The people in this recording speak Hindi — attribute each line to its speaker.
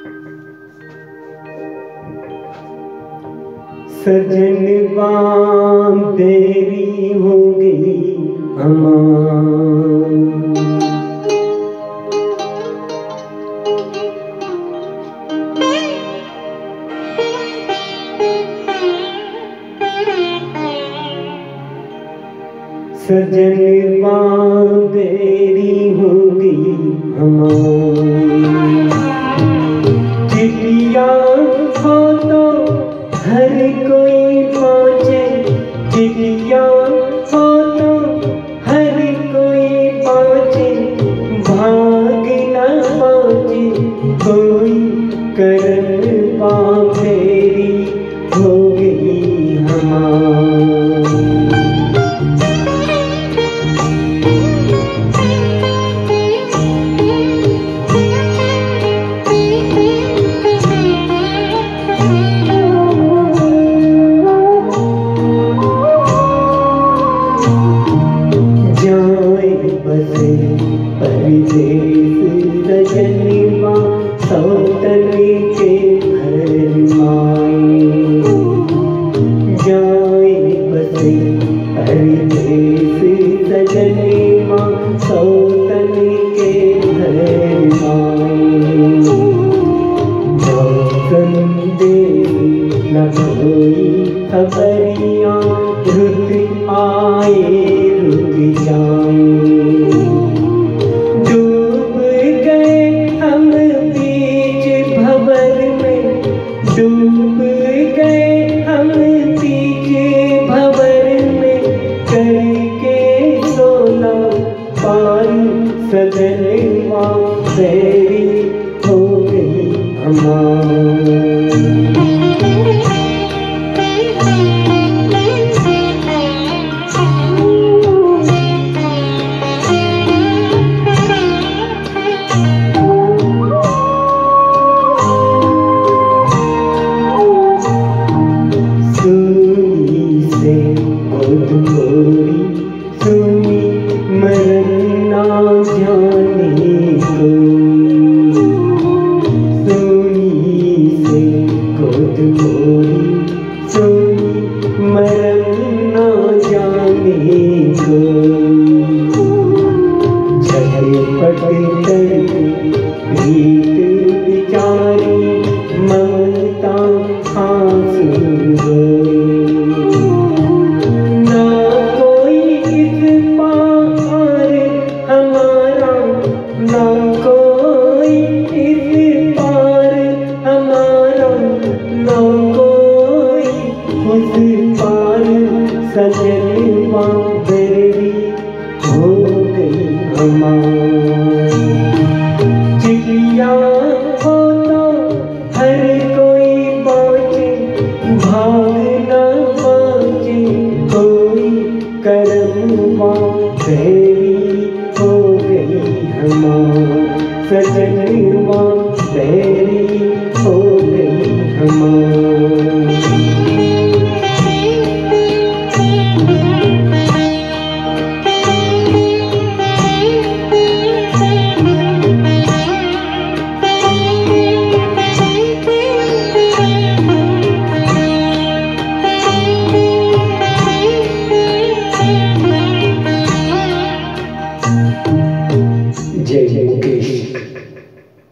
Speaker 1: सजनवा तेरी हो गई अमान, सजनवा तेरी हो गई अमान। चिट्ठियाँ हो तो हर कोई पहुँचे, चिट्ठियाँ हो तो हर कोई पहुँचे, भाग न पहुँचे कोई, करवा तेरी हो गई हमार। परदेस सजनवा सौतन के घर माए, जाए बसे परदेस सजनवा सौतन के घर माए। संदेश न कोई खबरियाँ, रुत आए रुक जाए। डूब गए हम बीच भंवर में, करके सोना पार सजनवा तेरी हो गई हमार। सुनी मरन ना जाने को, सुनी से गोद मोरी, सुनी मरन ना जाने को। झटपट कर भीत बिचारी ममता आंसू रोए। सजनवा तेरी हो गई हमार। चिड़िया हो तो हर कोई बाँचे, भाग न बाँचे कोई, करवा तेरी हो गई हमार। सजनवा तेरी हो गई हमार। जय मुकेश।